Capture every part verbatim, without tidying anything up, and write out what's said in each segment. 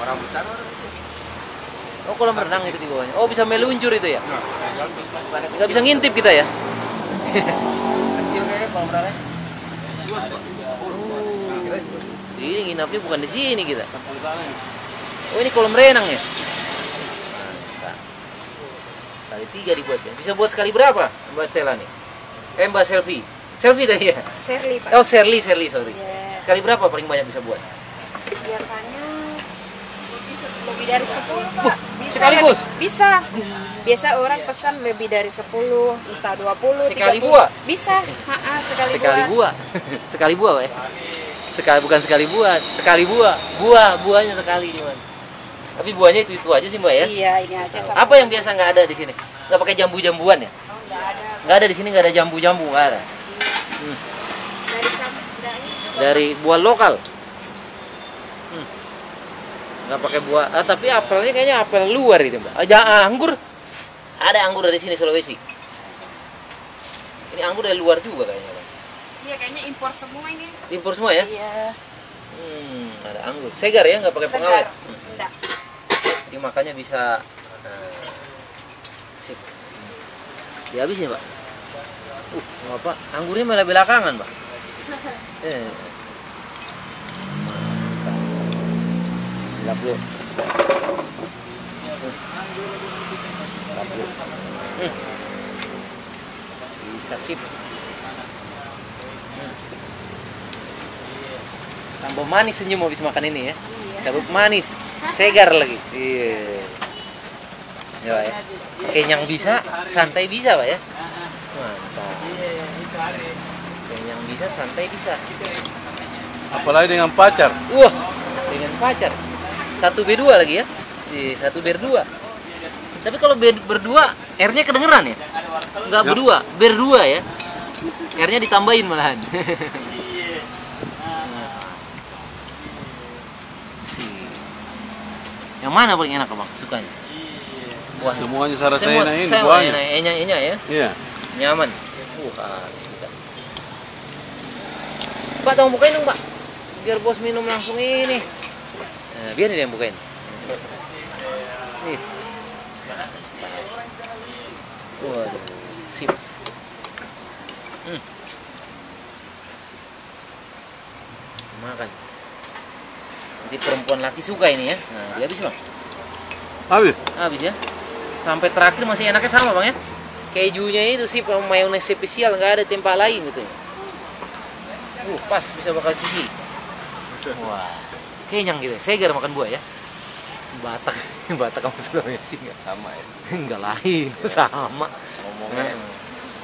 Orang besar orang itu. Oh, kolam renang itu di bawahnya. Oh, bisa meluncur itu ya? Nah, Nggak bisa ngintip kita ya? kecil kayaknya kolam renangnya. Oh, ini nginapnya bukan di sini kita. Oh, ini kolam renang ya? Mantap. Kali tiga dibuat ya. Bisa buat sekali berapa, Mbak Stella nih? Eh, Mbak Selfie. Selfie tadi ya? Serli, Pak. Oh, Serli, Serli, sorry. Yeah. Sekali berapa paling banyak bisa buat? Biasanya lebih dari sepuluh, Pak. Bisa, sekaligus? lebih- bisa. Biasa orang pesan lebih dari sepuluh, entah dua puluh, Sekali tiga puluh. buah? Bisa. Ha-ha, sekali, Sekali buah. buah. Sekali buah, Pak ya? Sekali, bukan sekali buat, sekali buah. Buah, buahnya sekali cuman. Tapi buahnya itu-itu aja sih, Mbak ya? Iya, ini aja. sama. Apa yang biasa nggak ada di sini? Nggak pakai jambu-jambuan ya? Oh, enggak ada. Nggak ada di sini, nggak ada jambu-jambu, nggak ada. Hmm. Dari sam- dari Dari buah lokal. Hmm. Nggak pakai buah, ah, tapi apelnya kayaknya apel luar itu, Mbak. Aja anggur. Ada anggur dari sini Sulawesi. Ini anggur dari luar juga kayaknya, Bang. Iya, kayaknya impor semua ini. Impor semua ya? Iya. Hmm, ada anggur. Segar ya, nggak pakai pengawet. Segar. Enggak. Jadi makanya bisa nah, sip. Dihabis ya, Pak? Uh, apa? Anggurnya malah belakangan, Pak. Eh. Lap dulu. Lap dulu. Hmm. Bisa sip. Hmm. Tambah manis senyum habis makan ini ya. Sabuk manis, segar lagi. Iya. Ya, Pak ya. Kenyang bisa, santai bisa, Pak ya. Mantap. Kenyang bisa, santai bisa. Apalagi dengan pacar. Wah, dengan pacar. Satu B dua lagi ya. Di satu ber dua. Tapi kalau ber berdua, R-nya kedengeran ya? Enggak Ya. berdua, berdua ya. R-nya ditambahin malahan. Si. Yang mana paling enak, Bang? Sukanya? Buah. Semuanya saya rasain Semua ini sama buahnya. enak, enak-enak ya. Iya. Nyaman. Uh, habis kita. Pak, tolong bukain dong, Pak. Biar bos minum langsung ini. Nah, biar dia yang bukain. Nih. Waduh, sip. Hmm. Makan. Nanti perempuan laki suka ini ya. Nah, dia habis, Bang. Habis. Habis ya. Sampai terakhir masih enaknya sama, Bang ya. Kejunya itu sih mayones spesial, nggak ada tempat lain gitu. Uh, pas bisa bakal cici. Wah, kenyang gitu. Segar makan buah ya. Batak, Batak kamu Sulawesi nggak Sama ya. nggak lain, sama. Ngomongnya Nah.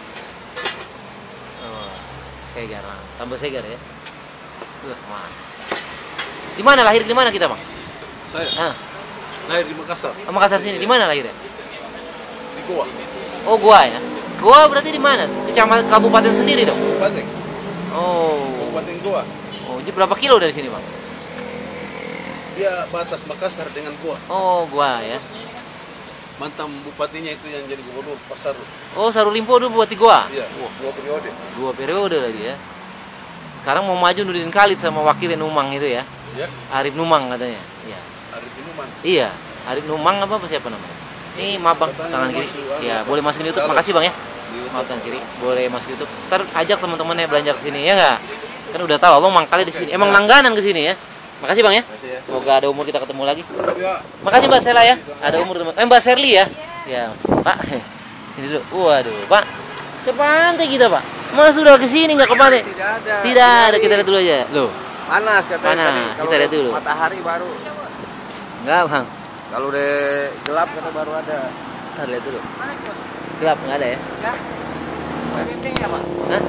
Oh, segar, Bang. Tambah segar ya. Uh, mantap. Di mana lahir di mana kita, Bang? Saya Ah, lahir di Makassar. oh, Makassar sini. Di mana lahirnya? Di Goa. Oh, Goa ya. Goa berarti di mana? Kecamatan kabupaten sendiri dong. Kabupaten. Oh. Kabupaten Goa. Oh, jadi berapa kilo dari sini, Bang? Dia batas Makassar dengan Goa. Oh, Goa ya. Mantan bupatinya itu yang jadi gubernur Pasar. Oh, Sarulimpo dulu buat di Goa. Iya. Dua periode. Dua periode lagi ya. Sekarang mau maju Nurdin Khalid sama wakilnya Numang itu ya. Ya. Arif Numang katanya. Iya. Arif Inuman. Iya, Arif Numang apa apa siapa namanya? Ini maaf Bang, tangan kiri. Ya, boleh masukin YouTube. Makasih Bang ya. Maaf tangan kiri. Boleh masuk YouTube. Ntar ajak teman-temannya belanja ke sini ya enggak? Kan udah tahu Abang mangkalnya di sini. Emang langganan ke sini ya. Makasih Bang ya. Semoga ada umur kita ketemu lagi. Ya. Makasih Mbak Stella ya. Ada umur teman. Eh Mbak Serli ya. Ya, Pak. Ini dulu. Waduh, Pak. Ke pantai kita, Pak. Mas sudah ke sini nggak ke pantai? tidak ada. Tidak ada, kita lihat dulu aja. Loh. Panas katanya Panas, tadi. kita Kalau lihat dulu. matahari baru. Enggak, Bang. Kalau udah gelap kata baru ada. Kita lihat dulu. Gelap nggak ada ya? Ya. Penting ya, Pak. Hah?